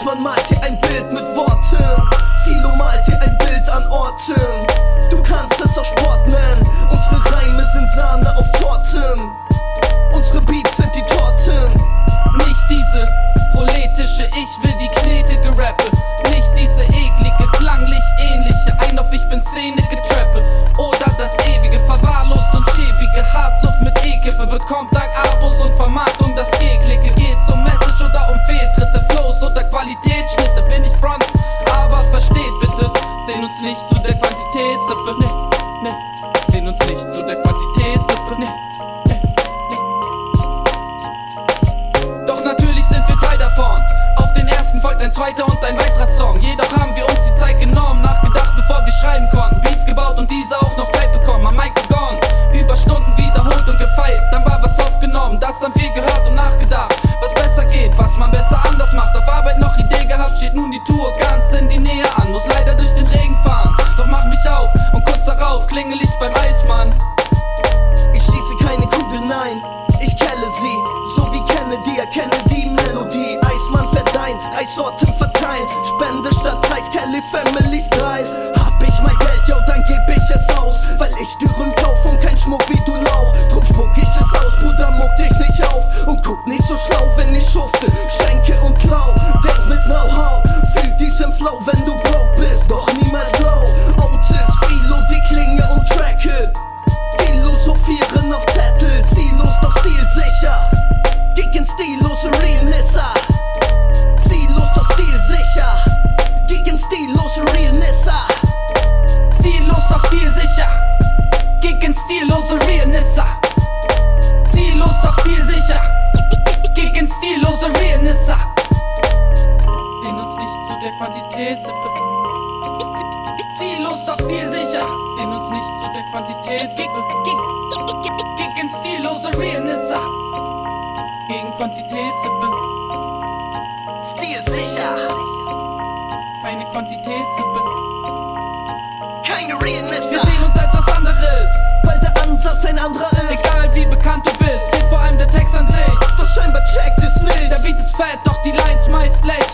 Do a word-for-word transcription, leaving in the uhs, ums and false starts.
Eismann malt dir ein Bild mit Worten, Philo malt dir ein Bild an Orten. Du kannst es auch Sport nennen, unsere Reime sind Sahne auf Torten. Unsere Beats sind die Torten. Nicht diese proletische, ich will die knetige Rappe. Nicht diese eklige, klanglich ähnliche ein auf ich bin Szene getrappe. Oder das ewige, verwahrlost und schäbige Hartsuff mit E-Kippe bekommt dank Abos und Vermarktung das G-Klicke. Geht's um Message oder um Fehltritte, Flows oder Qualitätsschnitte? Bin ich front, aber versteht bitte, sehen uns nicht zu der Quantitätssippe. Ne, ne, sehen uns nicht zu der Quantitätssippe. Ne. Natürlich sind wir Teil davon. Auf den ersten folgt ein zweiter und ein weiterer Song. Jedoch haben wir uns die Zeit genommen, nachgedacht, bevor wir schreiben konnten. Beats gebaut und diese auch noch Zeit bekommen. Am Mic begonnen, über Stunden wiederholt und gefeilt. Dann war was aufgenommen, das dann viel gehört und nachgedacht. Was besser geht, was man besser anders macht. Auf Arbeit noch Idee gehabt, steht nun die Tour ganz in die Nähe an. Muss leider durch den Regen fahren, doch mach mich auf und kurz darauf klingel ich beim Eismann. Ich schieße keine Kugel, nein, ich kelle sie, so wie Kennedy, erkenne die Melodie. Eismann verdein, Eissorten verteilen, Spende statt Preis, Kelly Family Style. Hab ich mein Geld, yo, dann geb ich es aus, weil ich Dürren kauf und kein Schmuck wie du Lauch. Drum spuck ich es aus, Bruder, muck dich nicht auf und guck nicht so schlau, wenn ich schufte, schenke und klau. Denk mit Know-how, fühl diesen Flow, wenn du broke bist, doch niemals low. Otis, Philo, die Klinge und Tracke, philosophieren auf Zettel, ziellos doch stilsicher, gegen stillose Realnessa. Ziellos doch stilsicher, gegen stillose Realnessa. Ziellos doch stilsicher, gegen stillose Realnessa. Ziellos doch stilsicher, gegen stillose Realnessa. Lehn uns nicht zu der Quantitätssippe. Ziellos doch stilsicher, lehn uns nicht zu der Quantitätssippe. Gegen stillose Realnessa. Gegen Quantitätssippe. Stilsicher, Keine Quantitätssippe. keine Wir Realnessa, sehen uns als was anderes, weil der Ansatz ein anderer ist. egal wie bekannt du bist, zählt vor allem der Text an sich. Doch scheinbar checkt es nicht. Der Beat ist fett, doch die Lines meist lächerlich.